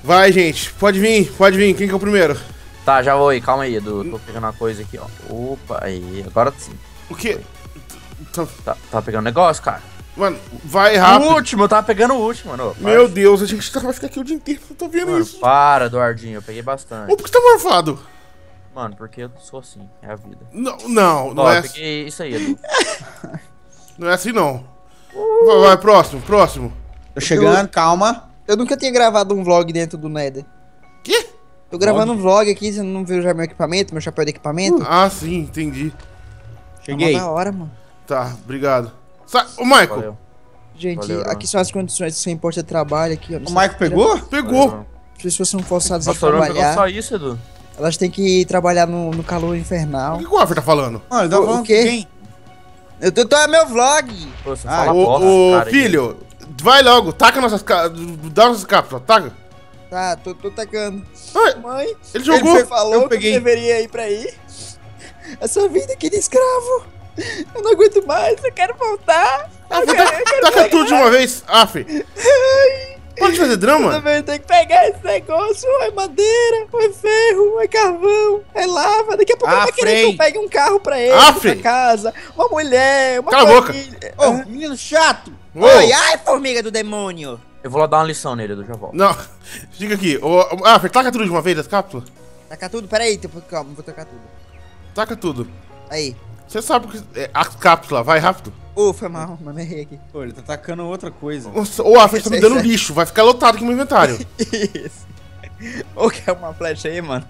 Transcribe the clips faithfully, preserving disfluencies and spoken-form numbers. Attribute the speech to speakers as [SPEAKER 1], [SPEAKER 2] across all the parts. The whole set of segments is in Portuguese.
[SPEAKER 1] Vai, gente. Pode vir, pode vir. Quem que é o primeiro?
[SPEAKER 2] Tá, já vou aí. Calma aí, Edu. Tô pegando uma coisa aqui, ó. Opa, aí. Agora sim.
[SPEAKER 1] O quê?
[SPEAKER 2] Tá, tá pegando negócio, cara.
[SPEAKER 1] Mano, vai rápido.
[SPEAKER 2] O último, eu tava pegando o último, mano.
[SPEAKER 1] Meu Deus, a gente vai ficar aqui o dia inteiro. Eu tô vendo
[SPEAKER 2] mano,
[SPEAKER 1] isso.
[SPEAKER 2] Para, Eduardinho. Eu peguei bastante.
[SPEAKER 1] Ô, por que você tá morfado?
[SPEAKER 2] Mano, porque eu sou assim. É a vida.
[SPEAKER 1] Não, não, não
[SPEAKER 2] ó,
[SPEAKER 1] é
[SPEAKER 2] eu peguei isso aí, Edu.
[SPEAKER 1] Não é assim, não. Vai, vai, próximo, próximo.
[SPEAKER 3] Tô chegando, calma.
[SPEAKER 4] Eu nunca tinha gravado um vlog dentro do Nether.
[SPEAKER 1] Quê?
[SPEAKER 4] Tô gravando um vlog aqui, você não viu já meu equipamento, meu chapéu de equipamento?
[SPEAKER 1] Ah, sim, entendi.
[SPEAKER 3] Cheguei.
[SPEAKER 4] Tá da hora, mano.
[SPEAKER 1] Tá, obrigado. Sa Ô, Michael.
[SPEAKER 2] Valeu.
[SPEAKER 4] Gente,
[SPEAKER 2] Valeu,
[SPEAKER 4] aqui são as condições de sem posto de trabalho aqui, ó.
[SPEAKER 3] O Michael pegou?
[SPEAKER 1] Pegou.
[SPEAKER 2] Valeu.
[SPEAKER 4] As pessoas são forçadas
[SPEAKER 2] Nossa,
[SPEAKER 4] a
[SPEAKER 2] não pegou
[SPEAKER 4] trabalhar.
[SPEAKER 2] só isso, Edu.
[SPEAKER 4] Elas têm que trabalhar no, no calor
[SPEAKER 1] O
[SPEAKER 4] infernal.
[SPEAKER 1] que o Affer tá falando?
[SPEAKER 3] Mano, tá
[SPEAKER 4] O- o
[SPEAKER 3] falando
[SPEAKER 4] quê?
[SPEAKER 3] com quem?
[SPEAKER 4] Eu tô, tô é meu vlog.
[SPEAKER 2] Pô, você
[SPEAKER 3] Ah,
[SPEAKER 2] fala
[SPEAKER 1] Ô,
[SPEAKER 2] bosta,
[SPEAKER 1] ô,
[SPEAKER 2] cara,
[SPEAKER 1] filho, vai logo. Taca nossas cápsulas. Dá nossas cápsulas, taca.
[SPEAKER 4] Tá, tô, tô tacando.
[SPEAKER 1] Ai,
[SPEAKER 4] Mãe,
[SPEAKER 1] ele jogou.
[SPEAKER 4] ele falou
[SPEAKER 3] Eu
[SPEAKER 4] que
[SPEAKER 3] peguei.
[SPEAKER 4] eu deveria ir pra aí. Essa vida aqui de escravo. Eu não aguento mais, eu quero voltar. Eu
[SPEAKER 1] Affer,
[SPEAKER 4] quero, eu quero
[SPEAKER 1] taca
[SPEAKER 4] pegar.
[SPEAKER 1] tudo de uma vez. Affer, pode fazer
[SPEAKER 4] Eu
[SPEAKER 1] drama?
[SPEAKER 4] também tenho que pegar esse negócio. É madeira, é ferro, é carvão, é lava. Daqui a pouco
[SPEAKER 3] Ah,
[SPEAKER 4] ele vai querer que
[SPEAKER 3] Frei.
[SPEAKER 4] eu pegue um carro pra ele,
[SPEAKER 1] Ah,
[SPEAKER 4] pra
[SPEAKER 1] Frei.
[SPEAKER 4] casa, uma mulher, uma
[SPEAKER 1] Cala a boca.
[SPEAKER 4] família.
[SPEAKER 3] Ô, menino chato.
[SPEAKER 1] Ô,
[SPEAKER 4] Oi, ai, formiga do demônio.
[SPEAKER 2] Eu vou lá dar uma lição nele, Edu, já volto.
[SPEAKER 1] não, fica aqui. Ô, ô, Affer, taca tudo de uma vez as cápsulas.
[SPEAKER 4] Taca tudo, peraí, tipo, calma, vou tacar tudo.
[SPEAKER 1] Taca tudo.
[SPEAKER 4] Aí.
[SPEAKER 1] Você sabe que é, as cápsulas, vai rápido.
[SPEAKER 4] Ô, foi mal, mas me errei aqui.
[SPEAKER 3] Pô, ele tá atacando outra coisa.
[SPEAKER 1] Nossa, ô, Affer, você tá me
[SPEAKER 4] Isso aí,
[SPEAKER 1] dando
[SPEAKER 4] isso aí.
[SPEAKER 1] lixo. Vai ficar lotado aqui no inventário.
[SPEAKER 4] Isso. Ô, quer uma flecha aí, mano?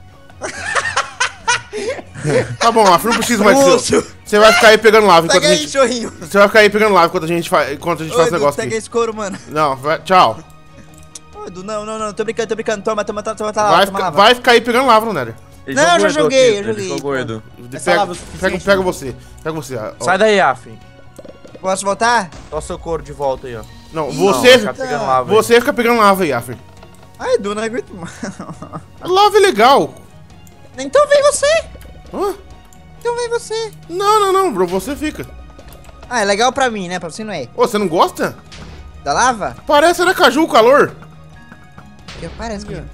[SPEAKER 1] Tá bom, Affer, não precisa mais do seu.
[SPEAKER 4] Moço,
[SPEAKER 1] Você vai ficar aí pegando lava enquanto
[SPEAKER 4] pega
[SPEAKER 1] a
[SPEAKER 4] aí,
[SPEAKER 1] gente...
[SPEAKER 4] chorrinho.
[SPEAKER 1] Você vai ficar aí pegando lava enquanto a gente faz, enquanto a gente
[SPEAKER 4] Ô,
[SPEAKER 1] faz esse
[SPEAKER 4] Edu,
[SPEAKER 1] negócio
[SPEAKER 4] pega
[SPEAKER 1] aqui.
[SPEAKER 4] esse couro, mano.
[SPEAKER 1] Não, vai, tchau.
[SPEAKER 4] Ô, Edu, não, não, não, tô brincando, tô brincando. Toma, toma, toma, toma, toma,
[SPEAKER 1] Vai,
[SPEAKER 4] toma
[SPEAKER 1] ficar,
[SPEAKER 4] lava.
[SPEAKER 1] vai ficar aí pegando lava no Nether.
[SPEAKER 2] Ele
[SPEAKER 4] Não,
[SPEAKER 2] jogou
[SPEAKER 4] eu já
[SPEAKER 2] Edu
[SPEAKER 4] joguei,
[SPEAKER 2] aqui,
[SPEAKER 4] eu
[SPEAKER 2] Ele
[SPEAKER 4] joguei,
[SPEAKER 2] jogou,
[SPEAKER 4] pô.
[SPEAKER 2] Edu.
[SPEAKER 3] Essa
[SPEAKER 1] Pega,
[SPEAKER 3] lava é
[SPEAKER 1] pega,
[SPEAKER 3] suficiente,
[SPEAKER 1] pega
[SPEAKER 3] né?
[SPEAKER 1] você. Pega você. ó.
[SPEAKER 2] Sai daí, Affen.
[SPEAKER 4] Posso voltar?
[SPEAKER 2] Dá o seu couro de volta aí, ó.
[SPEAKER 1] Não,
[SPEAKER 4] Ih,
[SPEAKER 1] você...
[SPEAKER 2] Não, tá pegando lava aí.
[SPEAKER 1] Você fica pegando lava aí, Affer.
[SPEAKER 4] Ai, Edu, não aguento mais.
[SPEAKER 1] Lava é legal.
[SPEAKER 4] Então vem você.
[SPEAKER 1] Hã?
[SPEAKER 4] Então vem você.
[SPEAKER 1] Não, não, não, bro. Você fica.
[SPEAKER 4] Ah, é legal pra mim, né? Pra você não é.
[SPEAKER 1] Ô, você não gosta?
[SPEAKER 4] Da lava?
[SPEAKER 1] Parece Aracaju o calor.
[SPEAKER 4] Que parece que...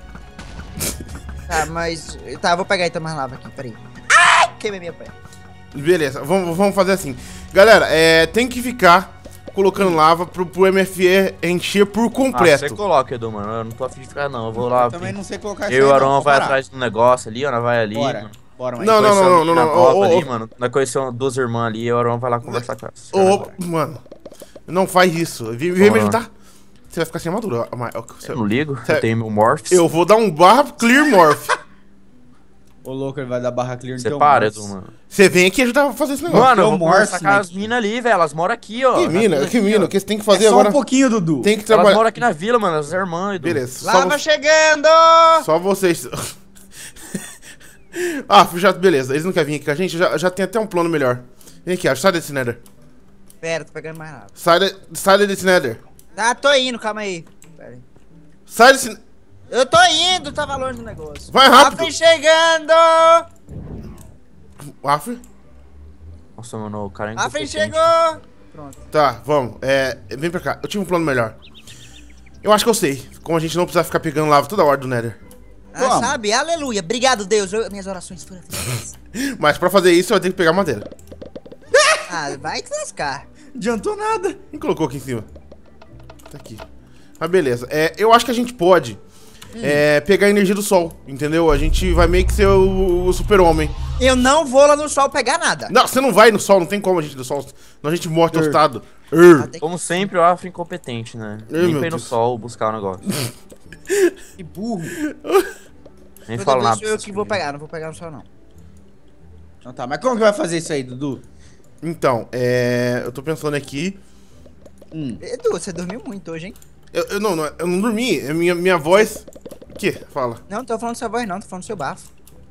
[SPEAKER 4] Tá, mas... Tá, vou pegar então mais lava aqui, peraí. Ai, queimei minha pé.
[SPEAKER 1] Beleza, vamos, vamos fazer assim. Galera, é, tem que ficar colocando lava pro, pro M F E encher por
[SPEAKER 2] Ah,
[SPEAKER 1] completo.
[SPEAKER 2] você coloca, Edu, mano. Eu não tô afim de ficar, não. Eu vou lá.
[SPEAKER 3] Eu também não sei colocar isso
[SPEAKER 2] Eu e
[SPEAKER 3] aí,
[SPEAKER 2] o
[SPEAKER 3] não,
[SPEAKER 2] Aron
[SPEAKER 3] vou
[SPEAKER 2] vai
[SPEAKER 3] parar.
[SPEAKER 2] atrás do negócio ali, Ana vai ali.
[SPEAKER 3] Bora,
[SPEAKER 2] mano.
[SPEAKER 3] bora, mas
[SPEAKER 1] Não, não,
[SPEAKER 2] Conheceu
[SPEAKER 1] não,
[SPEAKER 2] a
[SPEAKER 1] não,
[SPEAKER 2] menina
[SPEAKER 1] não,
[SPEAKER 2] nova
[SPEAKER 1] ô,
[SPEAKER 2] ali,
[SPEAKER 1] ô.
[SPEAKER 2] mano. Nós conhecemos duas irmãs ali e o Aron vai lá conversar com elas.
[SPEAKER 1] Ô, mano, não faz isso. Vem, vem me
[SPEAKER 2] Bora.
[SPEAKER 1] ajudar. Você vai ficar sem armadura. ó, mas- ó, você-
[SPEAKER 2] Eu não ligo,
[SPEAKER 1] Cê-
[SPEAKER 2] eu tenho meu Morphs.
[SPEAKER 1] Eu vou dar um barra clear morph.
[SPEAKER 3] Ô, louco, ele vai dar barra clear no
[SPEAKER 2] Você
[SPEAKER 3] teu
[SPEAKER 2] para,
[SPEAKER 3] mouse.
[SPEAKER 2] Edu, mano.
[SPEAKER 1] Você vem aqui ajudar a fazer esse negócio.
[SPEAKER 2] Mano, eu
[SPEAKER 3] Tem
[SPEAKER 2] vou
[SPEAKER 3] um
[SPEAKER 2] conversar
[SPEAKER 3] Morphs,
[SPEAKER 2] com as
[SPEAKER 3] Mike.
[SPEAKER 2] minas ali, velho. Elas moram aqui, ó.
[SPEAKER 1] que
[SPEAKER 2] As
[SPEAKER 1] mina,
[SPEAKER 2] minas
[SPEAKER 1] que
[SPEAKER 2] aqui,
[SPEAKER 1] mina.
[SPEAKER 2] ó.
[SPEAKER 1] O que você tem que
[SPEAKER 3] É
[SPEAKER 1] fazer
[SPEAKER 3] só
[SPEAKER 1] agora?
[SPEAKER 3] um pouquinho, Dudu.
[SPEAKER 1] Tem que
[SPEAKER 2] Elas
[SPEAKER 1] trabalhar.
[SPEAKER 2] moram aqui na vila, mano. As irmãs, Edu.
[SPEAKER 1] Beleza, só,
[SPEAKER 4] Lava
[SPEAKER 1] vo-
[SPEAKER 4] chegando!
[SPEAKER 1] só vocês. Ah, já, beleza. Eles não querem vir aqui com a gente? Já, já tem até um plano melhor. Vem aqui, ó, sai desse Nether.
[SPEAKER 4] Pera, tô pegando mais lava.
[SPEAKER 1] Sai, de, sai desse Nether.
[SPEAKER 4] Tá, tô indo, calma aí. Pera aí.
[SPEAKER 1] Sai desse.
[SPEAKER 4] Eu tô indo, tava longe do negócio.
[SPEAKER 1] Vai rápido.
[SPEAKER 4] Afri chegando!
[SPEAKER 1] Afri?
[SPEAKER 2] Nossa, mano, o cara é
[SPEAKER 4] Afri
[SPEAKER 2] incompetente.
[SPEAKER 4] chegou! Pronto.
[SPEAKER 1] Tá, vamos. É, vem pra cá. Eu tive um plano melhor. Eu acho que eu sei. Como a gente não precisa ficar pegando lava toda hora do Nether.
[SPEAKER 4] Ah,
[SPEAKER 3] Como?
[SPEAKER 4] sabe? Aleluia. Obrigado, Deus. Eu- minhas orações foram atendidas.
[SPEAKER 1] Mas pra fazer isso, eu vou ter que pegar madeira.
[SPEAKER 4] Ah, vai te lascar.
[SPEAKER 3] Adiantou nada.
[SPEAKER 1] Quem colocou aqui em cima? Tá aqui. Mas beleza. É, eu acho que a gente pode é, pegar a energia do sol, entendeu? A gente vai meio que ser o, o super-homem.
[SPEAKER 4] Eu não vou lá no sol pegar nada.
[SPEAKER 1] Não, você não vai no sol, não tem como a gente ir no sol. Senão a gente morre
[SPEAKER 3] Er.
[SPEAKER 1] tostado.
[SPEAKER 4] Ah,
[SPEAKER 1] Er.
[SPEAKER 4] tem-
[SPEAKER 2] Como sempre, o Afro incompetente, né?
[SPEAKER 1] Ai,
[SPEAKER 2] Nem
[SPEAKER 1] meu
[SPEAKER 2] pra ir no
[SPEAKER 1] Deus.
[SPEAKER 2] sol buscar o negócio.
[SPEAKER 3] Que burro.
[SPEAKER 2] Nem
[SPEAKER 4] Toda
[SPEAKER 2] fala
[SPEAKER 4] vez
[SPEAKER 2] nada.
[SPEAKER 4] sou eu que vou pegar, não vou pegar no sol, não.
[SPEAKER 3] Então tá, mas como que vai fazer isso aí, Dudu?
[SPEAKER 1] Então, é, eu tô pensando aqui.
[SPEAKER 3] Hum.
[SPEAKER 4] Edu, você dormiu muito hoje, hein?
[SPEAKER 1] Eu, eu não, não, eu não dormi. É minha, minha voz. O quê? Fala.
[SPEAKER 4] Não, não tô falando da sua voz, não. Tô falando do seu bafo.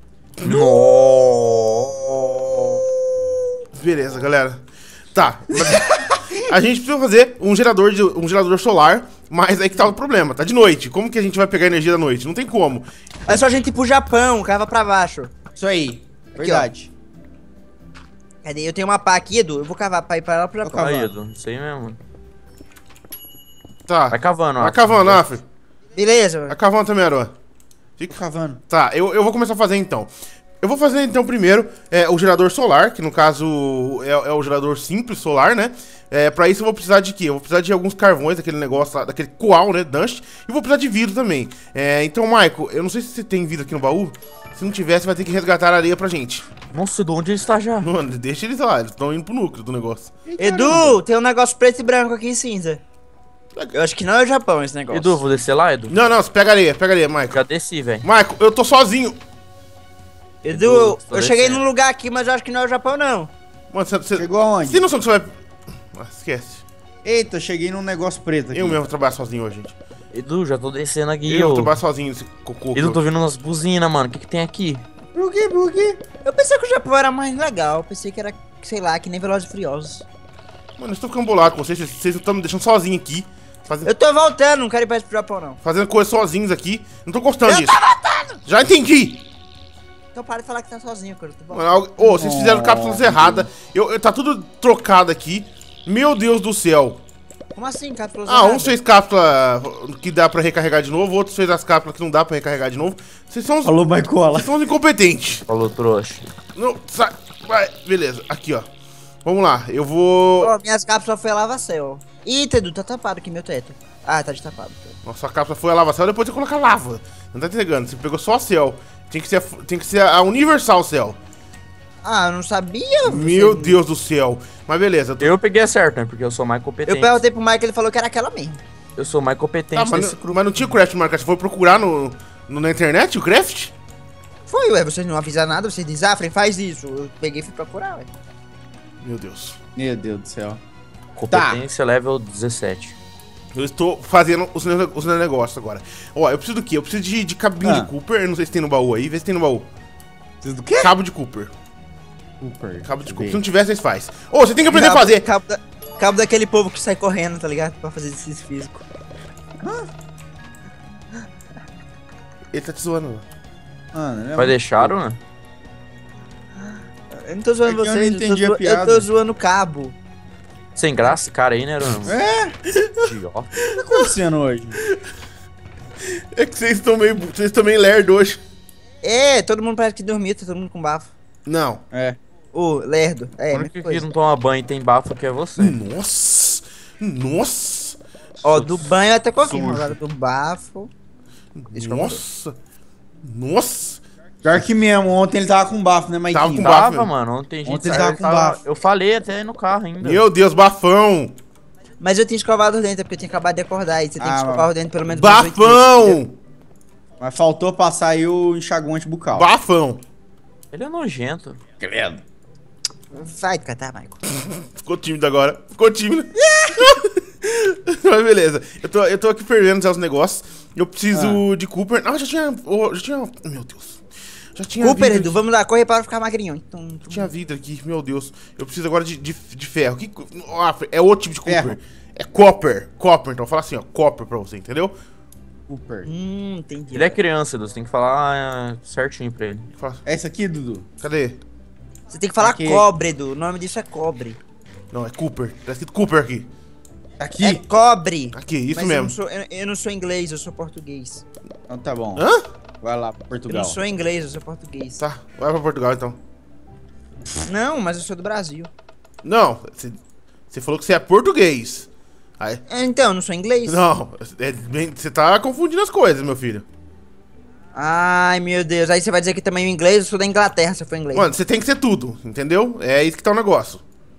[SPEAKER 1] Beleza, galera. Tá. A gente precisa fazer um gerador, de, um gerador solar, mas aí que tá o problema. Tá de noite. Como que a gente vai pegar energia da noite? Não tem como.
[SPEAKER 4] É só a gente ir pro Japão, cava pra baixo.
[SPEAKER 3] Isso aí. Verdade.
[SPEAKER 4] Cadê? Eu tenho uma pá aqui, Edu. Eu vou cavar pra ir pra lá pro Japão.
[SPEAKER 3] Vou cavar.
[SPEAKER 2] Aí, Edu, isso aí mesmo.
[SPEAKER 1] Tá.
[SPEAKER 2] Vai cavando, ó.
[SPEAKER 1] Vai cavando, Afri.
[SPEAKER 3] Beleza.
[SPEAKER 1] A cavando também, Aroa.
[SPEAKER 3] Fica cavando.
[SPEAKER 1] Tá, eu, eu vou começar a fazer então. Eu vou fazer então primeiro é, o gerador solar, que no caso é, é o gerador simples solar, né? É, pra isso eu vou precisar de quê? Eu vou precisar de alguns carvões, daquele negócio lá, daquele coal, né? Dust. E vou precisar de vidro também. É, então, Michael, eu não sei se você tem vidro aqui no baú. Se não tiver, você vai ter que resgatar a areia pra gente.
[SPEAKER 2] Nossa, de onde ele está já?
[SPEAKER 1] Mano, deixa eles lá, eles estão indo pro núcleo do negócio.
[SPEAKER 4] Edu, tem um negócio preto e branco aqui em cinza. Eu acho que não é o Japão esse negócio.
[SPEAKER 2] Edu, vou descer lá, Edu?
[SPEAKER 1] Não, não, você pega areia, pega areia, Michael.
[SPEAKER 2] Já desci, velho.
[SPEAKER 1] Michael, eu tô sozinho.
[SPEAKER 4] Edu,
[SPEAKER 2] Edu, tô
[SPEAKER 4] eu cheguei
[SPEAKER 2] descendo.
[SPEAKER 4] num lugar aqui, mas eu acho que não é o Japão, não.
[SPEAKER 1] Mano, você, você,
[SPEAKER 3] Chegou aonde?
[SPEAKER 1] você tem noção que você vai... Ah, esquece.
[SPEAKER 3] Eita, eu cheguei num negócio preto aqui.
[SPEAKER 1] Eu mesmo vou trabalhar sozinho hoje, gente.
[SPEAKER 2] Edu, já tô descendo aqui,
[SPEAKER 1] Eu vou
[SPEAKER 2] ô.
[SPEAKER 1] trabalhar sozinho nesse cocô.
[SPEAKER 2] Edu, tô vendo umas buzinas, mano. O que que tem aqui?
[SPEAKER 3] Por quê? Por quê?
[SPEAKER 4] Eu pensei que o Japão era mais legal. Eu pensei que era, sei lá, que nem Velozes e Furiosos.
[SPEAKER 1] Mano, eu estou ficando bolado com vocês. Vocês vocês estão me deixando sozinho aqui. Fazendo,
[SPEAKER 4] Eu tô voltando, não quero ir pra esse Japão, não.
[SPEAKER 1] fazendo coisas sozinhos aqui. Não tô gostando
[SPEAKER 4] Eu
[SPEAKER 1] disso. Já entendi.
[SPEAKER 4] Então para de falar que tá sozinho, cara. Eu tô
[SPEAKER 1] Mano,
[SPEAKER 4] voltando.
[SPEAKER 1] algo- Ô, vocês fizeram cápsulas erradas. Eu, eu- tá tudo trocado aqui. Meu Deus do céu.
[SPEAKER 4] Como assim, cara?
[SPEAKER 1] Ah, um fez cápsula que dá pra recarregar de novo. Outro fez as cápsulas que não dá pra recarregar de novo. Vocês são, os-
[SPEAKER 3] Falou, Maicola.
[SPEAKER 1] vocês são os incompetentes.
[SPEAKER 2] Falou, trouxa.
[SPEAKER 1] Não, sai. Vai, beleza. Aqui, ó. Vamos lá. Eu vou...
[SPEAKER 4] Ó, minhas cápsulas foi a lava-céu. Eita, Edu, tá tapado aqui meu teto. Ah, tá destapado.
[SPEAKER 1] Nossa, a cápsula foi a lava céu, depois você coloca lava. Não tá entregando, você pegou só a céu. Tem que ser a, tem que ser a Universal Cell.
[SPEAKER 4] Ah, eu não sabia.
[SPEAKER 1] Meu
[SPEAKER 4] você-
[SPEAKER 1] Deus do céu. Mas beleza. Eu tô...
[SPEAKER 2] Eu peguei a certa, né? Porque eu sou mais
[SPEAKER 4] Eu
[SPEAKER 2] competente.
[SPEAKER 4] perguntei pro Mike, ele falou que era aquela mesmo.
[SPEAKER 2] Eu sou mais
[SPEAKER 1] Tá,
[SPEAKER 2] competente
[SPEAKER 1] mas,
[SPEAKER 2] desse
[SPEAKER 1] não,
[SPEAKER 2] grupo.
[SPEAKER 1] mas não tinha o craft marcado. Você foi procurar no, no- na internet o craft?
[SPEAKER 4] Foi, ué, vocês não avisaram nada, vocês dizem, ah, Fren, faz isso. Eu peguei e fui procurar, ué.
[SPEAKER 1] Meu Deus.
[SPEAKER 3] Meu Deus do céu.
[SPEAKER 2] Competência level dezessete.
[SPEAKER 1] Eu estou fazendo os, ne- os negócios agora. Ó, eu preciso do quê? Eu preciso de, de cabinho
[SPEAKER 3] Ah.
[SPEAKER 1] de Cooper. Eu não sei se tem no baú aí. Vê se tem no baú.
[SPEAKER 3] Vocês do quê?
[SPEAKER 1] Cabo de Cooper.
[SPEAKER 3] Cooper.
[SPEAKER 1] Cabo de
[SPEAKER 3] Cadê?
[SPEAKER 1] Cooper. Se não tiver, vocês faz. Ô, você tem que aprender a
[SPEAKER 4] Cabo-
[SPEAKER 1] fazer.
[SPEAKER 4] Cabo, da- cabo daquele povo que sai correndo, tá ligado? Pra fazer exercício físico.
[SPEAKER 1] Ele tá te zoando. mano.
[SPEAKER 3] Mano, né?
[SPEAKER 2] Vai deixar, né?
[SPEAKER 4] Eu não tô zoando
[SPEAKER 3] É que eu não
[SPEAKER 4] vocês, eu,
[SPEAKER 3] entendi
[SPEAKER 4] tô,
[SPEAKER 3] a
[SPEAKER 4] zo- eu
[SPEAKER 3] piada.
[SPEAKER 4] tô zoando o cabo.
[SPEAKER 2] Sem graça esse cara aí, né, Bruno?
[SPEAKER 3] É?
[SPEAKER 2] Idiota.
[SPEAKER 3] O que tá acontecendo hoje?
[SPEAKER 1] É que vocês estão meio... Vocês estão meio lerdo hoje.
[SPEAKER 4] É, todo mundo parece que dormiu, tá todo mundo com bafo.
[SPEAKER 1] Não.
[SPEAKER 3] É.
[SPEAKER 4] Ô, lerdo. É,
[SPEAKER 2] O
[SPEAKER 4] mesma
[SPEAKER 2] único que
[SPEAKER 4] coisa.
[SPEAKER 2] não toma banho e tem bafo aqui é você.
[SPEAKER 1] Nossa. Nossa.
[SPEAKER 4] Ó, do banho eu até confirmo,
[SPEAKER 2] Sujo.
[SPEAKER 4] agora do bafo. Deixa eu
[SPEAKER 1] Nossa. Nossa.
[SPEAKER 3] Pior que mesmo, ontem ele tava com bafo, né, Maiquinho?
[SPEAKER 1] Tava com bafo.
[SPEAKER 2] Tava,
[SPEAKER 1] mesmo.
[SPEAKER 2] mano. Ontem a gente
[SPEAKER 3] Ontem ele
[SPEAKER 2] saiu,
[SPEAKER 3] tava com
[SPEAKER 2] tava-
[SPEAKER 3] bafo.
[SPEAKER 2] Eu falei até no carro ainda.
[SPEAKER 1] Meu Deus, bafão.
[SPEAKER 4] Mas eu tinha escovado os dentes, é porque eu tinha acabado de acordar. E você tem
[SPEAKER 3] Ah,
[SPEAKER 4] que escovar os dentes pelo menos umas oito vezes,
[SPEAKER 1] Bafão.
[SPEAKER 3] Mas faltou passar aí o enxaguante bucal.
[SPEAKER 1] Bafão.
[SPEAKER 2] Ele é nojento.
[SPEAKER 3] Credo.
[SPEAKER 4] entendeu? Vai catar, Michael.
[SPEAKER 1] Ficou tímido agora. Ficou tímido. Mas beleza. Eu tô, eu tô aqui fervendo já os negócios. Eu preciso de Cooper. Ah, já tinha... oh, já tinha... Meu Deus. Já tinha
[SPEAKER 4] Cooper,
[SPEAKER 1] vidro
[SPEAKER 4] Edu,
[SPEAKER 1] aqui.
[SPEAKER 4] vamos lá, corre para ficar magrinho. Então, então-
[SPEAKER 1] Tinha vidro aqui, meu Deus. Eu preciso agora de, de, de ferro. Que, ah, é outro tipo de Cooper.
[SPEAKER 3] Ferro.
[SPEAKER 1] É Copper. Copper, então fala assim, ó. Copper pra você, entendeu?
[SPEAKER 3] Cooper.
[SPEAKER 4] Hum, entendi.
[SPEAKER 2] Ele é criança, Edu. Você tem que falar é, certinho pra ele.
[SPEAKER 1] Fala-
[SPEAKER 3] É esse aqui, Dudu?
[SPEAKER 1] Cadê?
[SPEAKER 4] Você tem que falar
[SPEAKER 3] Aqui.
[SPEAKER 4] cobre, Edu. O nome disso é cobre.
[SPEAKER 1] Não, é Cooper. Tá escrito Cooper aqui.
[SPEAKER 3] Aqui?
[SPEAKER 4] É cobre.
[SPEAKER 1] Aqui, isso
[SPEAKER 4] Mas
[SPEAKER 1] mesmo.
[SPEAKER 4] Eu não, sou, eu, eu não sou inglês, eu sou português.
[SPEAKER 3] Então tá bom.
[SPEAKER 1] Hã?
[SPEAKER 3] Vai lá pra
[SPEAKER 4] Eu
[SPEAKER 3] Portugal.
[SPEAKER 4] não sou inglês, eu sou português.
[SPEAKER 1] Tá, vai pra Portugal então.
[SPEAKER 4] Não, mas eu sou do Brasil.
[SPEAKER 1] Não, você você falou que você é português. Aí,
[SPEAKER 4] É, Então, eu não sou inglês?
[SPEAKER 1] não, é bem- você tá confundindo as coisas, meu filho.
[SPEAKER 4] Ai, meu Deus. Aí você vai dizer que também o inglês, eu sou da Inglaterra, se eu for inglês.
[SPEAKER 1] Mano, você tem que ser tudo, entendeu? É isso que tá o negócio.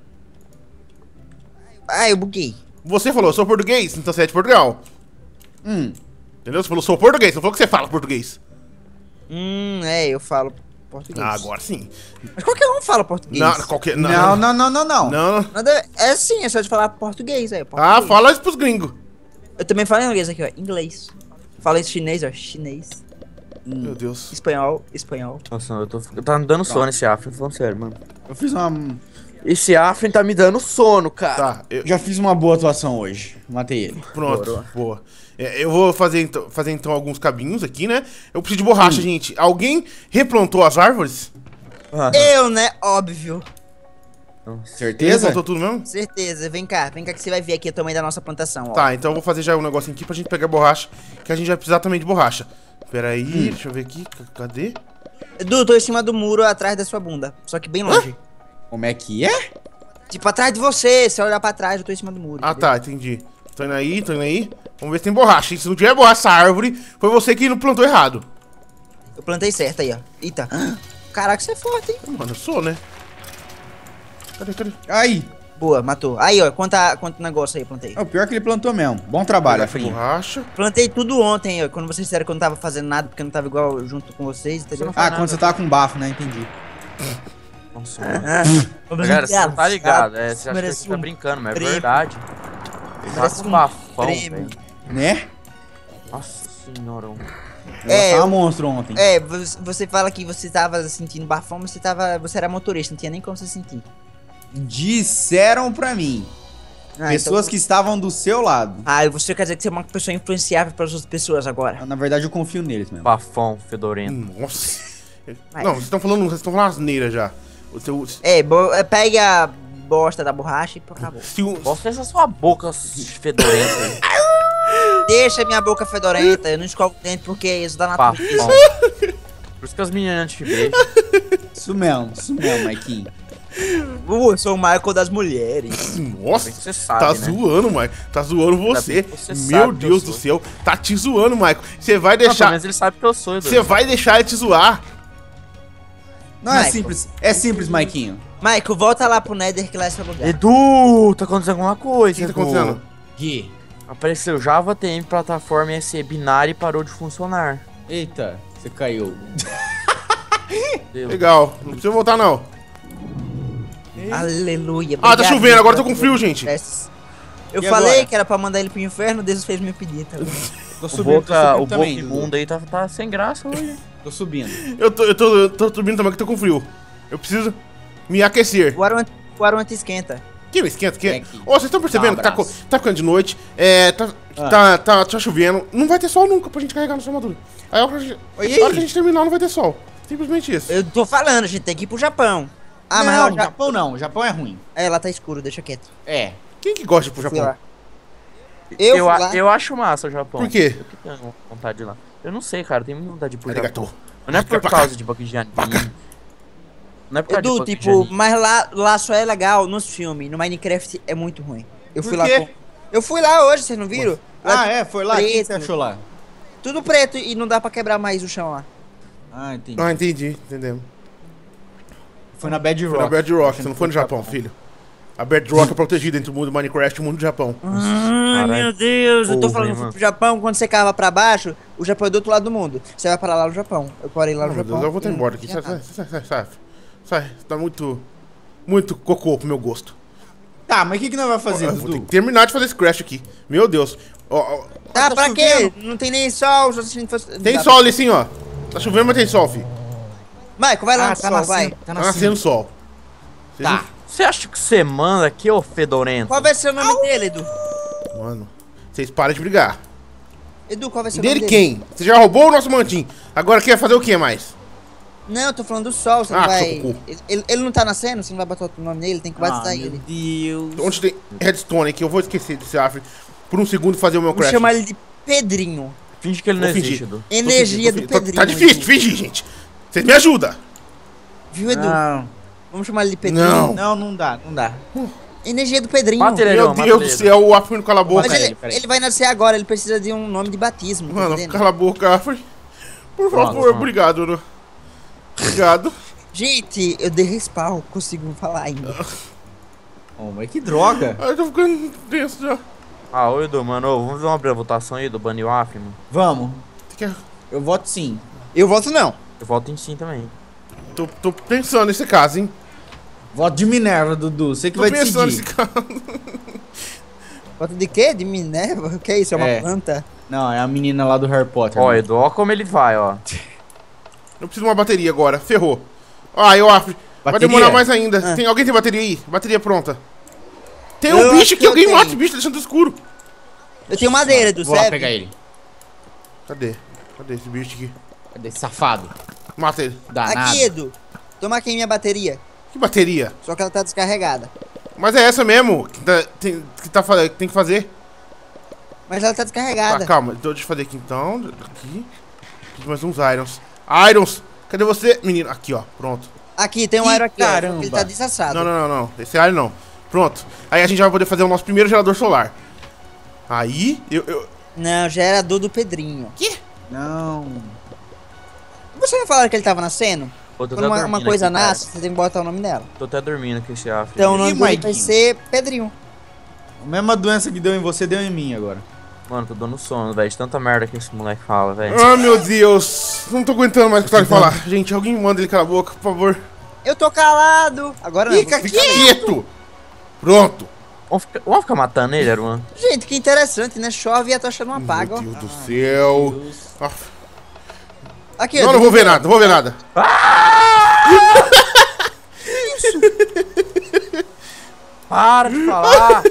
[SPEAKER 4] Ah, eu buguei.
[SPEAKER 1] Você falou, eu sou português, então você é de Portugal.
[SPEAKER 3] Hum.
[SPEAKER 1] Entendeu? Você falou, sou português, não falou que você fala português.
[SPEAKER 4] Hum, é, eu falo português.
[SPEAKER 1] Ah, agora sim.
[SPEAKER 4] Mas qualquer um fala português.
[SPEAKER 1] Não, qualquer. Não,
[SPEAKER 3] Não, não, não, não, não.
[SPEAKER 1] não.
[SPEAKER 4] Nada, é sim, é só de falar português, é.
[SPEAKER 1] Ah,
[SPEAKER 4] Português.
[SPEAKER 1] fala isso pros gringos.
[SPEAKER 4] Eu também falo inglês aqui, ó. Inglês. Fala em chinês, ó. Chinês.
[SPEAKER 1] Meu Deus.
[SPEAKER 4] Espanhol, espanhol.
[SPEAKER 2] Nossa, eu tô. Tá me dando sono esse Afrin, falando sério, mano.
[SPEAKER 3] Eu fiz uma...
[SPEAKER 2] Esse Afrin tá me dando sono, cara.
[SPEAKER 1] Tá, eu,
[SPEAKER 3] Já fiz uma boa atuação hoje. Matei ele.
[SPEAKER 1] pronto, boa. É, eu vou fazer então, fazer então alguns cabinhos aqui, né? Eu preciso de borracha, gente. Alguém replantou as árvores?
[SPEAKER 2] Ah,
[SPEAKER 4] Eu, né? Óbvio.
[SPEAKER 1] Ele
[SPEAKER 3] Certeza?
[SPEAKER 1] plantou tudo mesmo?
[SPEAKER 4] Certeza, vem cá, vem cá que você vai ver aqui o tamanho da nossa plantação, ó.
[SPEAKER 1] Tá, então eu vou fazer já um negocinho aqui pra gente pegar borracha, que a gente vai precisar também de borracha. Pera aí,
[SPEAKER 3] Hum.
[SPEAKER 1] deixa eu ver aqui, c- cadê?
[SPEAKER 4] Edu, tô em cima do muro atrás da sua bunda, só que bem longe.
[SPEAKER 3] Como é que é?
[SPEAKER 4] Tipo, atrás de você, se você olhar pra trás, eu tô em cima do muro.
[SPEAKER 1] Ah,
[SPEAKER 4] entendeu?
[SPEAKER 1] tá, entendi. Tô indo aí, tô indo aí. Vamos ver se tem borracha. Se não tiver borracha essa árvore, foi você que não plantou errado.
[SPEAKER 4] Eu plantei certo aí, ó. Eita. Caraca, você é forte, hein?
[SPEAKER 1] Mano, eu sou, né? Cadê, cadê?
[SPEAKER 3] Aí.
[SPEAKER 4] Boa, matou. Aí, ó, quanta, quanto negócio aí eu plantei.
[SPEAKER 3] É o pior que ele plantou mesmo. Bom trabalho,
[SPEAKER 1] Pegar
[SPEAKER 3] Afrinha.
[SPEAKER 1] borracha.
[SPEAKER 4] Plantei tudo ontem, ó, quando vocês disseram que eu não tava fazendo nada, porque eu não tava igual junto com vocês, entendeu?
[SPEAKER 3] Ah, quando você tava com bafo, né? Entendi.
[SPEAKER 2] Nossa,
[SPEAKER 4] Vamos
[SPEAKER 2] galera, você não tá
[SPEAKER 4] engraçado.
[SPEAKER 2] ligado. É, você acha que
[SPEAKER 4] Merece
[SPEAKER 2] você tá
[SPEAKER 4] um
[SPEAKER 2] brincando, mas é
[SPEAKER 4] prêmio.
[SPEAKER 2] verdade. Ele tá
[SPEAKER 4] Merece
[SPEAKER 2] com
[SPEAKER 4] um
[SPEAKER 2] bafão,
[SPEAKER 4] prêmio.
[SPEAKER 2] velho.
[SPEAKER 3] Né?
[SPEAKER 2] Nossa senhora.
[SPEAKER 4] É,
[SPEAKER 3] É, tava
[SPEAKER 4] eu-
[SPEAKER 3] monstro ontem.
[SPEAKER 4] É, vo- você fala que você tava sentindo bafão, mas você tava. Você era motorista, não tinha nem como você sentir.
[SPEAKER 3] Disseram pra mim.
[SPEAKER 4] Ah,
[SPEAKER 3] pessoas
[SPEAKER 4] então-
[SPEAKER 3] que estavam do seu lado.
[SPEAKER 4] Ah, você quer dizer que você é uma pessoa influenciável para as outras pessoas agora.
[SPEAKER 3] Na verdade, eu confio neles mesmo.
[SPEAKER 2] Bafão, fedorento.
[SPEAKER 1] Nossa.
[SPEAKER 4] Vai.
[SPEAKER 1] Não, vocês estão falando, vocês estão falando asneira já. O seu,
[SPEAKER 4] É, bo- é, pega a bosta da borracha e pô, acabou.
[SPEAKER 1] se o,
[SPEAKER 2] Mostra essa sua boca fedorenta aí.
[SPEAKER 4] Deixa minha boca fedorenta, eu não escovo o dente porque é isso da natureza.
[SPEAKER 2] Bafão. Por isso que as meninas te beijam.
[SPEAKER 3] Isso mesmo, isso mesmo, Maikinho.
[SPEAKER 4] Uh, eu sou o Michael das mulheres.
[SPEAKER 1] nossa,
[SPEAKER 2] Bem que você sabe,
[SPEAKER 1] tá
[SPEAKER 2] né?
[SPEAKER 1] zoando, Mike. Tá zoando você.
[SPEAKER 2] bem que você
[SPEAKER 1] Meu
[SPEAKER 2] sabe que eu
[SPEAKER 1] Deus do
[SPEAKER 2] sou.
[SPEAKER 1] céu. Tá te zoando, Michael. Você vai
[SPEAKER 2] Não, pelo
[SPEAKER 1] deixar.
[SPEAKER 2] menos ele sabe que eu sou, Edu.
[SPEAKER 1] Você vai deixar ele te zoar.
[SPEAKER 3] Não, é
[SPEAKER 4] Michael.
[SPEAKER 3] simples. É simples, Maikinho.
[SPEAKER 4] Michael, volta lá pro Nether que lá é seu lugar.
[SPEAKER 2] Edu, tá acontecendo alguma coisa,
[SPEAKER 1] O que tá
[SPEAKER 2] Edu.
[SPEAKER 1] acontecendo?
[SPEAKER 3] Gui.
[SPEAKER 2] Apareceu Java T M plataforma S E binária e parou de funcionar.
[SPEAKER 3] Eita, você caiu.
[SPEAKER 2] Deus.
[SPEAKER 1] Legal. Não precisa voltar, não.
[SPEAKER 4] Aleluia.
[SPEAKER 1] Ah, tá
[SPEAKER 4] obrigado,
[SPEAKER 1] chovendo, agora eu tô
[SPEAKER 4] Deus,
[SPEAKER 1] com frio,
[SPEAKER 4] por
[SPEAKER 1] gente.
[SPEAKER 4] essas. Eu
[SPEAKER 3] E
[SPEAKER 4] falei
[SPEAKER 3] agora?
[SPEAKER 4] que era pra mandar ele pro inferno, Deus fez meu pedido. Tá?
[SPEAKER 3] Tô
[SPEAKER 2] O
[SPEAKER 3] subindo, tô
[SPEAKER 2] boca,
[SPEAKER 3] subindo
[SPEAKER 2] o boca
[SPEAKER 3] também, Dudu.
[SPEAKER 2] imundo aí tá, tá sem graça hoje.
[SPEAKER 3] Tô subindo.
[SPEAKER 1] Eu tô, eu tô, eu tô subindo também que tô com frio. Eu preciso me aquecer.
[SPEAKER 4] O Aruan, o Aruan te esquenta.
[SPEAKER 1] Que me esquenta, que...
[SPEAKER 3] Vem aqui.
[SPEAKER 1] Ô, vocês estão percebendo
[SPEAKER 3] Dá um
[SPEAKER 1] que tá, co-
[SPEAKER 3] abraço.
[SPEAKER 1] tá ficando de noite, é, tá,
[SPEAKER 3] Ah.
[SPEAKER 1] tá, tá, tá chovendo, não vai ter sol nunca pra gente carregar no sua armadura. Aí a hora que a gente,
[SPEAKER 3] Oi, e
[SPEAKER 1] a hora
[SPEAKER 3] aí?
[SPEAKER 1] que a gente terminar não vai ter sol. Simplesmente isso.
[SPEAKER 4] Eu tô falando, a gente tem que ir pro Japão. Ah, mas
[SPEAKER 3] não,
[SPEAKER 4] ela já...
[SPEAKER 3] Japão não. Japão é ruim.
[SPEAKER 4] É, lá tá escuro, deixa quieto.
[SPEAKER 3] É.
[SPEAKER 1] Quem que gosta de ir pro
[SPEAKER 4] Fui
[SPEAKER 1] Japão?
[SPEAKER 4] lá. Eu,
[SPEAKER 2] Eu,
[SPEAKER 4] fui
[SPEAKER 2] a-
[SPEAKER 4] lá.
[SPEAKER 2] eu acho massa o Japão.
[SPEAKER 1] Por quê?
[SPEAKER 2] Eu que tenho vontade de ir lá. Eu não sei, cara, eu tenho muita vontade de ir pro
[SPEAKER 1] Arigato.
[SPEAKER 2] Japão. Não é por
[SPEAKER 1] Pra cá.
[SPEAKER 2] causa de bug de anime. Não é por causa de
[SPEAKER 4] Edu,
[SPEAKER 2] bug de
[SPEAKER 4] tipo,
[SPEAKER 2] anime.
[SPEAKER 4] mas lá, lá só é legal nos filmes. No Minecraft é muito ruim. Eu
[SPEAKER 3] Por
[SPEAKER 4] fui lá
[SPEAKER 3] quê?
[SPEAKER 4] com... Eu fui lá hoje, vocês não viram? Lá
[SPEAKER 3] Ah, é? Foi lá? O que que
[SPEAKER 4] preto.
[SPEAKER 3] você achou lá?
[SPEAKER 4] Tudo preto e não dá pra quebrar mais o chão lá.
[SPEAKER 3] Ah, entendi.
[SPEAKER 1] Ah, entendi, entendemos.
[SPEAKER 3] Foi na Bad Rock.
[SPEAKER 1] Foi na Bad Rock, você não foi no Japão, filho. A Bad Rock é protegida entre o mundo do Minecraft e o mundo do Japão.
[SPEAKER 4] Ai,
[SPEAKER 2] Caralho.
[SPEAKER 4] meu Deus, eu tô
[SPEAKER 2] Porra,
[SPEAKER 4] falando
[SPEAKER 2] hein,
[SPEAKER 4] que fui
[SPEAKER 2] mano.
[SPEAKER 4] pro Japão, quando você cava pra baixo, o Japão é do outro lado do mundo. Você vai parar lá no Japão. Eu parei lá
[SPEAKER 1] Oh,
[SPEAKER 4] no
[SPEAKER 1] meu
[SPEAKER 4] Japão.
[SPEAKER 1] Deus, eu vou estar
[SPEAKER 4] Hum,
[SPEAKER 1] embora aqui.
[SPEAKER 4] tinha
[SPEAKER 1] Sai,
[SPEAKER 4] nada.
[SPEAKER 1] sai, sai, sai, sai. Sai, tá muito. Muito cocô pro meu gosto.
[SPEAKER 3] Tá, mas o que, que nós vamos fazer,
[SPEAKER 1] Eu vou ter
[SPEAKER 3] Dudu?
[SPEAKER 1] que terminar de fazer esse crash aqui. Meu Deus. Ó, ó,
[SPEAKER 4] Tá,
[SPEAKER 3] Tá
[SPEAKER 4] pra quê?
[SPEAKER 3] chovendo.
[SPEAKER 4] Não tem nem sol. Se a gente fosse...
[SPEAKER 1] tem
[SPEAKER 4] Dá-
[SPEAKER 1] sol ali sim, ó. Tá chovendo, mas tem sol, filho.
[SPEAKER 4] Michael, vai lá
[SPEAKER 3] Ah,
[SPEAKER 4] no
[SPEAKER 3] tá
[SPEAKER 4] sol,
[SPEAKER 3] nascendo,
[SPEAKER 4] vai.
[SPEAKER 3] tá
[SPEAKER 1] Tá
[SPEAKER 3] nascendo.
[SPEAKER 1] nascendo sol. Vocês
[SPEAKER 3] Tá.
[SPEAKER 2] Você acha que você manda aqui, ô fedorento?
[SPEAKER 4] Qual vai ser o nome dele, Edu?
[SPEAKER 1] não- Mano, vocês param de brigar.
[SPEAKER 4] Edu, qual vai ser o
[SPEAKER 1] Dele
[SPEAKER 4] nome dele?
[SPEAKER 1] quem? Você já roubou o nosso mantinho. Agora quer fazer o que mais?
[SPEAKER 4] Não, eu tô falando do sol, você
[SPEAKER 1] Ah,
[SPEAKER 4] não vai...
[SPEAKER 1] seu cu.
[SPEAKER 4] Ele, ele- ele não tá nascendo, você não vai botar o nome dele, tem que batizar
[SPEAKER 3] Ah, meu
[SPEAKER 4] ele.
[SPEAKER 3] Deus.
[SPEAKER 1] Onde tem redstone aqui? Eu vou esquecer desse afre por um segundo e fazer o meu
[SPEAKER 4] Vamos
[SPEAKER 1] crash.
[SPEAKER 4] chamar ele de Pedrinho.
[SPEAKER 2] Finge que ele não
[SPEAKER 1] Vou
[SPEAKER 2] existe,
[SPEAKER 1] fingir.
[SPEAKER 2] Edu.
[SPEAKER 4] Energia
[SPEAKER 1] Tô
[SPEAKER 4] do
[SPEAKER 1] fingindo, tô-
[SPEAKER 4] Pedrinho.
[SPEAKER 1] Tá difícil de
[SPEAKER 4] Edu.
[SPEAKER 1] fingir, gente. Vocês me ajudam.
[SPEAKER 4] Viu, Edu?
[SPEAKER 3] Não,
[SPEAKER 4] Vamos chamar ele de Pedrinho.
[SPEAKER 1] Não.
[SPEAKER 3] não, não dá, não dá.
[SPEAKER 4] Energia do Pedrinho.
[SPEAKER 2] Mata ele,
[SPEAKER 1] Meu
[SPEAKER 2] mata
[SPEAKER 1] Deus do
[SPEAKER 2] ele.
[SPEAKER 1] céu, o afre não cala a boca.
[SPEAKER 4] Mas ele,
[SPEAKER 3] Peraí, peraí.
[SPEAKER 4] ele vai nascer agora, ele precisa de um nome de batismo, tá
[SPEAKER 1] Mano,
[SPEAKER 4] entendendo?
[SPEAKER 1] cala a boca, afre. Por
[SPEAKER 2] Pronto,
[SPEAKER 1] favor,
[SPEAKER 2] pronto.
[SPEAKER 1] obrigado, Bruno. Obrigado.
[SPEAKER 4] Gente, eu dei respawn, consigo falar ainda.
[SPEAKER 3] Oh, mas que droga.
[SPEAKER 1] Ai, tô ficando tenso já.
[SPEAKER 2] Ah, ô Edu, mano, ô, vamos fazer uma votação aí do Bunny Waff, mano.
[SPEAKER 3] Vamos.
[SPEAKER 1] Você quer-
[SPEAKER 3] Eu voto sim.
[SPEAKER 4] Eu voto não.
[SPEAKER 2] Eu voto em sim também.
[SPEAKER 1] Tô, tô pensando nesse caso, hein?
[SPEAKER 3] Voto de Minerva, Dudu. Você que
[SPEAKER 1] Tô
[SPEAKER 3] vai
[SPEAKER 1] pensando nesse
[SPEAKER 3] decidir.
[SPEAKER 1] caso.
[SPEAKER 4] Voto de quê? De Minerva? O que é isso? É uma
[SPEAKER 3] É.
[SPEAKER 4] planta?
[SPEAKER 3] Não, é a menina lá do Harry Potter.
[SPEAKER 2] Ó,
[SPEAKER 3] né?
[SPEAKER 2] Edu, ó como ele vai, ó.
[SPEAKER 1] Eu preciso de uma bateria agora. Ferrou. Ah, eu afre. Vai
[SPEAKER 3] Bateria?
[SPEAKER 1] demorar mais ainda.
[SPEAKER 4] Ah.
[SPEAKER 1] Tem, alguém tem bateria aí? Bateria pronta. Tem um
[SPEAKER 4] Eu
[SPEAKER 1] bicho
[SPEAKER 4] acho
[SPEAKER 1] que
[SPEAKER 4] que eu
[SPEAKER 1] alguém
[SPEAKER 4] tenho.
[SPEAKER 1] mata esse bicho, tá deixando escuro.
[SPEAKER 4] Eu tenho madeira, do
[SPEAKER 3] Vou lá
[SPEAKER 4] serve?
[SPEAKER 3] pegar ele.
[SPEAKER 1] Cadê? Cadê esse bicho aqui?
[SPEAKER 3] Cadê esse safado?
[SPEAKER 1] Mata ele.
[SPEAKER 3] Danado.
[SPEAKER 4] Aqui, Edu. Toma aqui minha bateria.
[SPEAKER 1] Que bateria?
[SPEAKER 4] Só que ela tá descarregada.
[SPEAKER 1] Mas é essa mesmo que, tá, tem, que, tá, que tem que fazer.
[SPEAKER 4] Mas ela tá descarregada.
[SPEAKER 1] Tá, calma. Então deixa eu fazer aqui então. Aqui. Preciso mais uns irons. Irons! Cadê você, menino? Aqui, ó. Pronto.
[SPEAKER 4] Aqui, tem um
[SPEAKER 3] Ih,
[SPEAKER 4] iron aqui,
[SPEAKER 3] caramba.
[SPEAKER 4] ó. Ele tá desassado.
[SPEAKER 1] Não, não, não, não. Esse iron não. Pronto. Aí a gente já vai poder fazer o nosso primeiro gerador solar. Aí, eu... eu...
[SPEAKER 4] Não, gerador do Pedrinho.
[SPEAKER 1] Que?
[SPEAKER 3] Não.
[SPEAKER 4] Você não falou que ele tava nascendo?
[SPEAKER 2] Pô, tô
[SPEAKER 4] Quando
[SPEAKER 2] até
[SPEAKER 4] uma, uma
[SPEAKER 2] dormindo
[SPEAKER 4] coisa
[SPEAKER 2] aqui, cara.
[SPEAKER 4] nasce, você tem que botar o nome dela.
[SPEAKER 2] Tô até dormindo com esse afro.
[SPEAKER 4] Então o
[SPEAKER 3] Ih,
[SPEAKER 4] nome dele vai
[SPEAKER 3] Maiguinho.
[SPEAKER 4] ser Pedrinho.
[SPEAKER 3] A mesma doença que deu em você, deu em mim agora.
[SPEAKER 2] Mano, tô dando sono, velho. De tanta merda que esse moleque fala, velho.
[SPEAKER 1] Ah, meu Deus. Não tô aguentando mais escutar ele falar. Gente, alguém manda ele calar a boca, por favor.
[SPEAKER 4] Eu tô calado. Agora não.
[SPEAKER 3] Fica
[SPEAKER 4] você
[SPEAKER 1] Fica
[SPEAKER 4] fica-
[SPEAKER 1] quieto. Pronto.
[SPEAKER 2] Vamos ficar, vamos ficar matando ele, Aruan?
[SPEAKER 4] Gente, que interessante, né? Chove e a tocha não apaga, ó.
[SPEAKER 1] Meu Deus do céu. Ah,
[SPEAKER 4] Aqui,
[SPEAKER 1] não,
[SPEAKER 4] ó.
[SPEAKER 1] não vou ver nada, não vou ver nada.
[SPEAKER 2] Para de falar!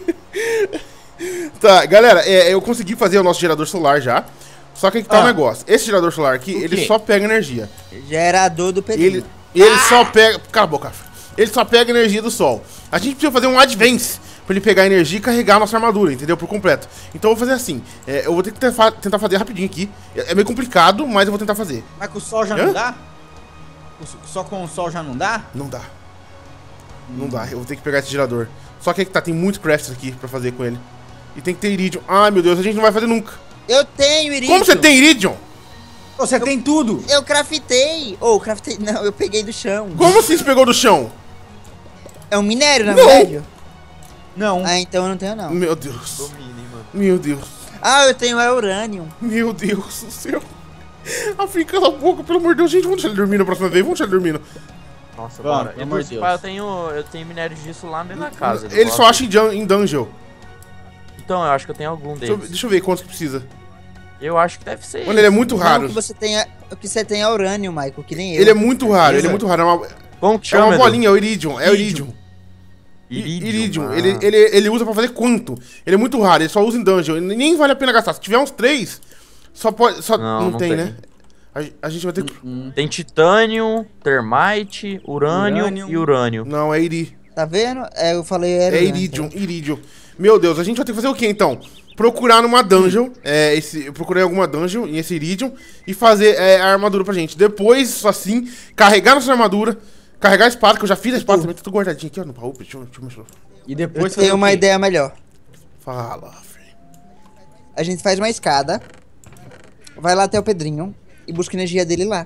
[SPEAKER 1] Tá, galera, é, eu consegui fazer o nosso gerador solar já. Só que aí que tá o
[SPEAKER 3] Ah.
[SPEAKER 1] negócio. Esse gerador solar aqui,
[SPEAKER 3] O
[SPEAKER 1] ele
[SPEAKER 3] quê?
[SPEAKER 1] só pega energia.
[SPEAKER 4] Gerador do Pedrinho.
[SPEAKER 1] Ele, ele só pega... Cala a boca. Ele só pega energia do sol. A gente precisa fazer um advance pra ele pegar energia e carregar a nossa armadura, entendeu? Por completo. Então eu vou fazer assim. É, eu vou ter que te- fa- tentar fazer rapidinho aqui. É, é meio complicado, mas eu vou tentar fazer.
[SPEAKER 3] Mas com o sol já
[SPEAKER 1] Hã?
[SPEAKER 3] não dá? O s- Só com o sol já não dá?
[SPEAKER 1] Não dá. Não dá. Eu vou ter que pegar esse gerador. Só que aí que tá, tem muito crafts aqui pra fazer com ele. E tem que ter iridium. Ai, meu Deus, a gente não vai fazer nunca.
[SPEAKER 4] Eu tenho iridium.
[SPEAKER 1] Como você tem iridium?
[SPEAKER 3] Você tem tudo!
[SPEAKER 4] Eu craftei. Ou, craftei. Não, eu peguei do chão.
[SPEAKER 1] Como assim você pegou do chão?
[SPEAKER 4] É um minério, na
[SPEAKER 1] Não.
[SPEAKER 4] verdade.
[SPEAKER 3] Não.
[SPEAKER 4] Ah, então eu não tenho, não.
[SPEAKER 1] Meu Deus.
[SPEAKER 2] Domine, mano.
[SPEAKER 1] Meu Deus.
[SPEAKER 4] Ah, eu tenho é urânio.
[SPEAKER 1] Meu Deus do céu. Ah, fica cala a boca, pelo amor de Deus. Gente, vamos deixar ele dormindo na próxima vez. Vamos deixar ele dormindo.
[SPEAKER 2] Nossa,
[SPEAKER 3] Vamos,
[SPEAKER 2] bora.
[SPEAKER 3] pelo amor de
[SPEAKER 2] Edu,
[SPEAKER 3] Deus.
[SPEAKER 2] pai, eu tenho, eu tenho minério disso lá dentro da casa. Edu,
[SPEAKER 1] Ele
[SPEAKER 2] ó.
[SPEAKER 1] só acha em, dun em dungeon.
[SPEAKER 2] Então, eu acho que eu tenho algum
[SPEAKER 1] Deixa eu,
[SPEAKER 2] deles.
[SPEAKER 1] deixa eu ver quantos que precisa.
[SPEAKER 2] Eu acho que deve ser.
[SPEAKER 1] Mano, ele é muito
[SPEAKER 4] Não,
[SPEAKER 1] raro.
[SPEAKER 4] o que você tem é, o que você tem é urânio, Michael, que nem eu.
[SPEAKER 1] Ele é muito raro, ele é muito raro. É uma,
[SPEAKER 2] Como que
[SPEAKER 1] é
[SPEAKER 2] chama,
[SPEAKER 1] uma
[SPEAKER 2] Edu?
[SPEAKER 1] bolinha, é o iridium. É o iridium.
[SPEAKER 2] Iridium.
[SPEAKER 1] Iridium.
[SPEAKER 2] ah.
[SPEAKER 1] Ele, ele, ele usa pra fazer quanto? Ele é muito raro, ele só usa em dungeon. Ele nem vale a pena gastar. Se tiver uns três, só pode. Só,
[SPEAKER 2] Não,
[SPEAKER 1] não,
[SPEAKER 2] não
[SPEAKER 1] tem,
[SPEAKER 2] tem.
[SPEAKER 1] né? A, a gente vai ter que.
[SPEAKER 2] Tem titânio, termite, urânio
[SPEAKER 3] Urânio.
[SPEAKER 2] e urânio.
[SPEAKER 1] Não, é iri.
[SPEAKER 4] Tá vendo? É, eu falei era
[SPEAKER 1] É
[SPEAKER 4] urânio,
[SPEAKER 1] iridium,
[SPEAKER 4] tá?
[SPEAKER 1] iridium. Meu Deus, a gente vai ter que fazer o que então? Procurar numa dungeon, é, esse, eu procurei alguma dungeon em esse iridium e fazer é, a armadura pra gente. Depois, assim, carregar nossa armadura, carregar a espada, que eu já fiz a espada também, tá tudo guardadinho aqui, ó, no baú. Deixa eu, deixa eu mexer.
[SPEAKER 3] E
[SPEAKER 4] Eu
[SPEAKER 3] depois
[SPEAKER 4] tenho
[SPEAKER 3] fazer
[SPEAKER 4] uma
[SPEAKER 3] o quê?
[SPEAKER 4] ideia melhor.
[SPEAKER 1] Fala, Frei.
[SPEAKER 4] A gente faz uma escada, vai lá até o Pedrinho e busca energia dele lá.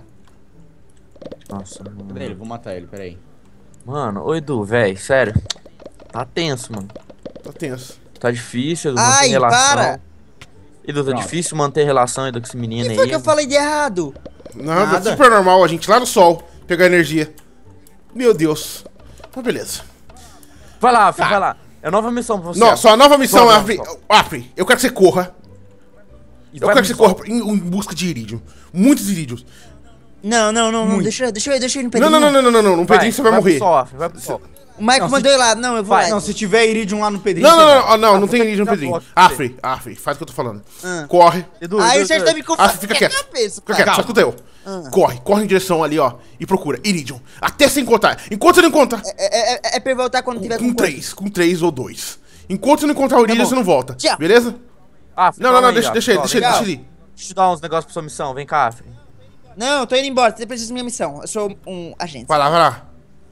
[SPEAKER 2] Nossa,
[SPEAKER 3] Peraí,
[SPEAKER 2] mano.
[SPEAKER 3] eu vou matar ele, peraí.
[SPEAKER 2] Mano, ô Edu, velho, sério. Tá tenso, mano.
[SPEAKER 1] Tá tenso.
[SPEAKER 2] Tá difícil, Edu, manter
[SPEAKER 4] Ai,
[SPEAKER 2] relação.
[SPEAKER 4] para!
[SPEAKER 2] Edu, tá
[SPEAKER 3] Pronto.
[SPEAKER 2] difícil manter relação, Edu, com esse
[SPEAKER 4] O
[SPEAKER 2] menino
[SPEAKER 4] que
[SPEAKER 2] aí.
[SPEAKER 4] foi que eu falei de errado?
[SPEAKER 1] Nada,
[SPEAKER 3] Nada.
[SPEAKER 1] super normal, a gente lá no sol, pegar energia. Meu Deus. Mas beleza.
[SPEAKER 2] Vai lá, Afri, vai lá. É nova missão pra você.
[SPEAKER 1] Não, sua nova missão,
[SPEAKER 2] Vamos,
[SPEAKER 1] Afri.
[SPEAKER 2] vamos.
[SPEAKER 1] Afri, eu quero que você corra.
[SPEAKER 2] E
[SPEAKER 1] Eu
[SPEAKER 2] vai
[SPEAKER 1] quero que você
[SPEAKER 2] missão.
[SPEAKER 1] corra em, em busca de iridium. Muitos iridiums.
[SPEAKER 4] Não, não, não, não.
[SPEAKER 3] Muito.
[SPEAKER 4] Deixa, deixa eu deixa eu ir no
[SPEAKER 1] Não,
[SPEAKER 4] Pedrinho.
[SPEAKER 1] não, não, não, não, não, não. No Pedrinho você vai,
[SPEAKER 2] vai
[SPEAKER 1] morrer.
[SPEAKER 2] Pro sol, Afri, vai pro sol.
[SPEAKER 4] O Michael
[SPEAKER 3] Não, se-
[SPEAKER 4] mandou eu ir lá. Não, eu vou
[SPEAKER 2] Vai,
[SPEAKER 4] lá.
[SPEAKER 3] Não, se tiver iridium lá no Pedrinho.
[SPEAKER 1] Não, não,
[SPEAKER 3] você
[SPEAKER 1] não, não, não,
[SPEAKER 2] Ah,
[SPEAKER 1] não tem
[SPEAKER 2] vou
[SPEAKER 1] iridium no
[SPEAKER 2] pegar
[SPEAKER 1] Pedrinho.
[SPEAKER 2] bloco.
[SPEAKER 1] Afri, Afri, faz o que eu tô falando.
[SPEAKER 4] Ah.
[SPEAKER 1] Corre.
[SPEAKER 2] Edu,
[SPEAKER 4] Aí
[SPEAKER 2] Edu,
[SPEAKER 4] você
[SPEAKER 2] Edu,
[SPEAKER 4] tá me
[SPEAKER 1] Ah,
[SPEAKER 4] confundindo.
[SPEAKER 1] fica quieto.
[SPEAKER 4] Cabeça,
[SPEAKER 1] Fica quieto,
[SPEAKER 4] cara.
[SPEAKER 1] só escuta eu.
[SPEAKER 4] Ah.
[SPEAKER 1] Corre, corre em direção ali, ó. E procura iridium. Até você encontrar. Enquanto você não encontrar.
[SPEAKER 4] É, é, é pra eu voltar quando tiver
[SPEAKER 1] Com
[SPEAKER 4] com
[SPEAKER 1] três, com três ou dois. Enquanto você não encontrar o iridium,
[SPEAKER 2] bom.
[SPEAKER 1] você não volta.
[SPEAKER 4] Tchau.
[SPEAKER 1] Beleza?
[SPEAKER 2] Afri,
[SPEAKER 1] Não, não,
[SPEAKER 2] calma
[SPEAKER 1] não,
[SPEAKER 2] aí,
[SPEAKER 1] deixa,
[SPEAKER 2] Afri,
[SPEAKER 1] deixa ele,
[SPEAKER 2] ó,
[SPEAKER 1] deixa ele,
[SPEAKER 2] vem cá.
[SPEAKER 1] deixa ele.
[SPEAKER 2] Deixa eu te dar uns negócios pra sua missão. Vem cá, Afri.
[SPEAKER 4] Não, eu tô indo embora. Você precisa da minha missão. Eu sou um agente.
[SPEAKER 1] Vai lá, vai lá.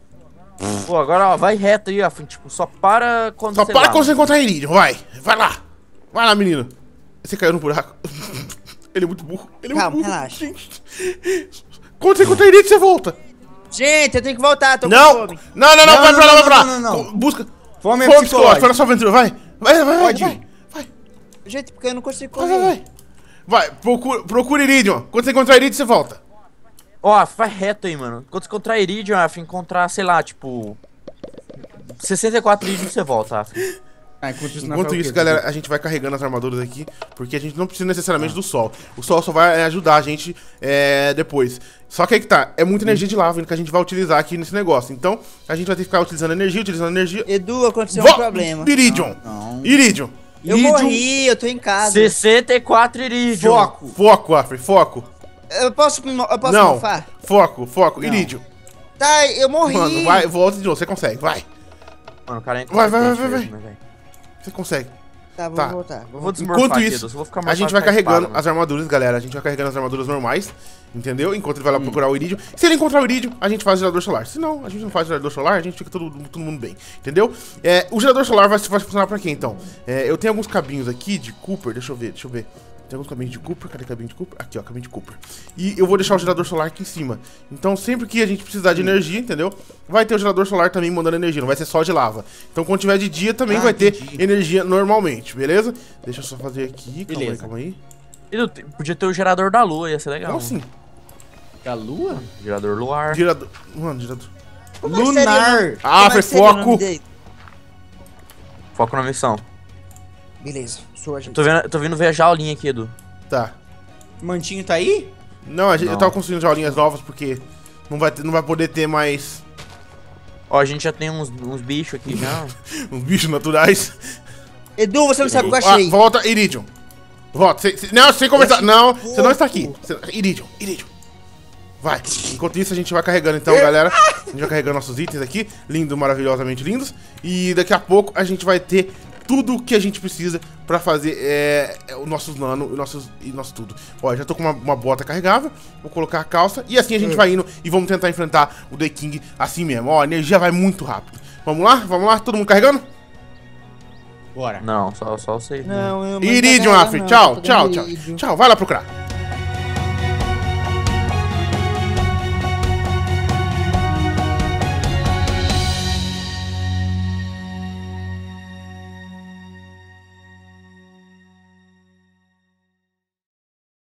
[SPEAKER 2] Pô, agora, ó, vai reto aí, Afri. Tipo, só para quando
[SPEAKER 1] Só
[SPEAKER 2] você
[SPEAKER 1] para
[SPEAKER 2] dá,
[SPEAKER 1] quando você
[SPEAKER 2] mano.
[SPEAKER 1] encontrar iridium, vai. Vai lá. Vai lá, menino. Você caiu no buraco. Ele é muito burro. Ele é
[SPEAKER 4] Calma,
[SPEAKER 1] muito burro.
[SPEAKER 4] relaxa.
[SPEAKER 1] Gente. Quando você encontrar iridium, você volta.
[SPEAKER 4] Gente, eu tenho que voltar. Tô com
[SPEAKER 1] Não.
[SPEAKER 4] fome.
[SPEAKER 1] Não, não, não,
[SPEAKER 3] Não,
[SPEAKER 1] vai
[SPEAKER 3] não,
[SPEAKER 1] pra lá,
[SPEAKER 3] não,
[SPEAKER 1] vai pra lá.
[SPEAKER 3] não, não, não.
[SPEAKER 1] Busca.
[SPEAKER 3] Fome é
[SPEAKER 1] Fome psicológica,
[SPEAKER 3] psicológica.
[SPEAKER 1] vai na sua aventura, vai. Vai, vai, vai.
[SPEAKER 3] Pode
[SPEAKER 1] vai.
[SPEAKER 3] ir.
[SPEAKER 1] Vai,
[SPEAKER 4] Gente, porque eu não consigo
[SPEAKER 1] vai,
[SPEAKER 4] correr.
[SPEAKER 1] vai, vai. Vai, procura, procura iridium. Quando você encontrar iridium, você volta.
[SPEAKER 2] Ó, Afri, vai reto aí, mano. Quando você encontrar Iridium, Afri, encontrar, sei lá, tipo... sessenta e quatro Iridium, você volta, Afri.
[SPEAKER 3] Ah, enquanto isso, não
[SPEAKER 1] Enquanto
[SPEAKER 3] faz o
[SPEAKER 1] isso,
[SPEAKER 3] quê?
[SPEAKER 1] galera, a gente vai carregando as armaduras aqui, porque a gente não precisa necessariamente do sol. O sol só vai é, ajudar a gente é, depois. Só que aí que tá, é muita energia de lava que a gente vai utilizar aqui nesse negócio. Então, a gente vai ter que ficar utilizando energia, utilizando energia.
[SPEAKER 4] Edu, aconteceu
[SPEAKER 1] Vo-
[SPEAKER 4] um problema.
[SPEAKER 1] Iridium!
[SPEAKER 3] Não, não.
[SPEAKER 1] Iridium!
[SPEAKER 4] Eu
[SPEAKER 3] Iridium.
[SPEAKER 4] morri, eu tô em casa.
[SPEAKER 2] sessenta e quatro Iridium.
[SPEAKER 3] Foco.
[SPEAKER 1] Foco, Afri, foco.
[SPEAKER 4] Eu posso, me mo- eu posso
[SPEAKER 1] não,
[SPEAKER 4] mofar?
[SPEAKER 1] foco, foco,
[SPEAKER 3] Não.
[SPEAKER 1] iridium.
[SPEAKER 4] Tá, eu morri.
[SPEAKER 1] Mano, vai, volta de novo, você consegue, vai.
[SPEAKER 2] Mano, o cara é
[SPEAKER 1] Vai, vai, vai,
[SPEAKER 2] incompetente
[SPEAKER 1] vai,
[SPEAKER 2] mesmo, né, velho?
[SPEAKER 1] Você consegue.
[SPEAKER 4] Tá, vou
[SPEAKER 1] Tá.
[SPEAKER 4] voltar. Vou
[SPEAKER 2] Eu vou
[SPEAKER 4] voltar.
[SPEAKER 2] desmorfar
[SPEAKER 1] Enquanto
[SPEAKER 2] aqui,
[SPEAKER 1] isso,
[SPEAKER 2] Edu, eu vou ficar
[SPEAKER 1] a
[SPEAKER 2] mais
[SPEAKER 1] gente
[SPEAKER 2] fácil
[SPEAKER 1] vai
[SPEAKER 2] com a
[SPEAKER 1] carregando
[SPEAKER 2] espada,
[SPEAKER 1] as armaduras, galera. A gente vai carregando as armaduras normais, entendeu? Enquanto ele vai lá procurar o Iridium. Se ele encontrar o Iridium, a gente faz o gerador solar. Se não, a gente não faz o gerador solar, a gente fica todo, todo mundo bem, entendeu? É, o gerador solar vai, vai funcionar pra quê, então? É, eu tenho alguns cabinhos aqui de Cooper, deixa eu ver, deixa eu ver. Tem alguns cabinhos de Cooper, cadê cabinho de Cooper? Aqui, ó, cabinho de Cooper. E eu vou deixar o gerador solar aqui em cima. Então, sempre que a gente precisar de energia, entendeu? Vai ter o gerador solar também mandando energia, não vai ser só de lava. Então, quando tiver de dia, também
[SPEAKER 4] Ah,
[SPEAKER 1] vai ter
[SPEAKER 4] entendi.
[SPEAKER 1] energia normalmente, beleza? Deixa eu só fazer aqui, calma aí,
[SPEAKER 3] Beleza.
[SPEAKER 1] calma aí.
[SPEAKER 2] Edu, te- podia ter o gerador da lua, ia ser legal.
[SPEAKER 1] Como assim?
[SPEAKER 3] Da lua?
[SPEAKER 2] Gerador luar.
[SPEAKER 1] Gerador... Mano, gerador...
[SPEAKER 4] Como é que seria o nome-
[SPEAKER 3] Lunar.
[SPEAKER 1] Ah,
[SPEAKER 4] como é
[SPEAKER 1] foi
[SPEAKER 4] que seria o nome
[SPEAKER 1] foco!
[SPEAKER 4] dele?
[SPEAKER 2] Foco na missão.
[SPEAKER 4] Beleza, sou a gente.
[SPEAKER 2] Tô vendo, tô vendo ver a jaulinha aqui, Edu.
[SPEAKER 1] Tá.
[SPEAKER 3] Mantinho tá aí?
[SPEAKER 1] Não, a gente,
[SPEAKER 2] Não.
[SPEAKER 1] eu tava construindo jaulinhas novas porque não vai, ter- não vai poder ter mais
[SPEAKER 2] Ó, a gente já tem uns, uns bichos aqui já.
[SPEAKER 1] uns bichos naturais.
[SPEAKER 4] Edu, você não sabe o que eu
[SPEAKER 1] Ah,
[SPEAKER 4] achei.
[SPEAKER 1] volta, Iridium. Volta. Cê, cê- não, sem conversar.
[SPEAKER 4] achei
[SPEAKER 1] Não, você não está aqui.
[SPEAKER 4] fofo.
[SPEAKER 1] Cê- Iridium, Iridium. Vai. Enquanto isso, a gente vai carregando então, galera. A gente vai carregando nossos itens aqui. Lindo, maravilhosamente lindos. E daqui a pouco a gente vai ter tudo que a gente precisa pra fazer é, é, os nossos nano e nossos, e nosso tudo. Ó, já tô com uma, uma bota carregável. Vou colocar a calça. E assim a gente vai indo e vamos tentar enfrentar o The King assim mesmo. Ó, a energia vai muito rápido. Vamos lá? Vamos lá? Todo mundo carregando?
[SPEAKER 3] Bora.
[SPEAKER 2] Não, só, só você.
[SPEAKER 4] Não, eu
[SPEAKER 1] Iridium, Afri. Tchau, tchau, tchau. Tchau, vai lá procurar.